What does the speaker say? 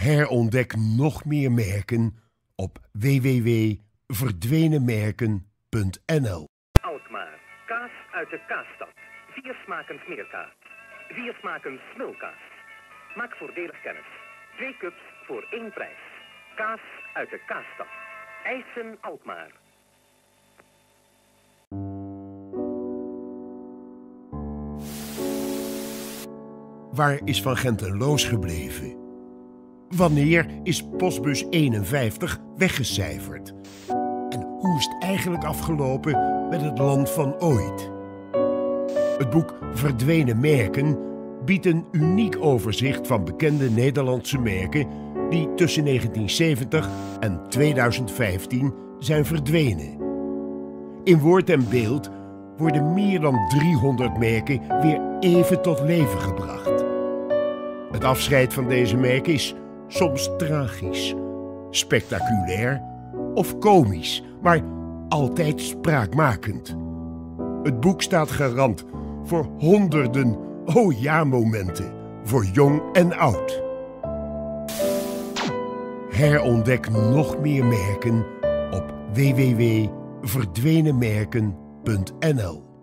Herontdek nog meer merken op www.verdwenenmerken.nl. Alkmaar, kaas uit de kaasstad. 4 smaken smeerkaas. 4 smaken smulkaas. Maak voordelig kennis. 2 cups voor 1 prijs. Kaas uit de kaasstad. Eijsen Alkmaar. Waar is Van Gentenloos gebleven? Wanneer is postbus 51 weggecijferd? En hoe is het eigenlijk afgelopen met het land van ooit? Het boek Verdwenen Merken biedt een uniek overzicht van bekende Nederlandse merken die tussen 1970 en 2015 zijn verdwenen. In woord en beeld worden meer dan 300 merken weer even tot leven gebracht. Het afscheid van deze merken is soms tragisch, spectaculair of komisch, maar altijd spraakmakend. Het boek staat garant voor honderden oh ja momenten voor jong en oud. Herontdek nog meer merken op www.verdwenenmerken.nl.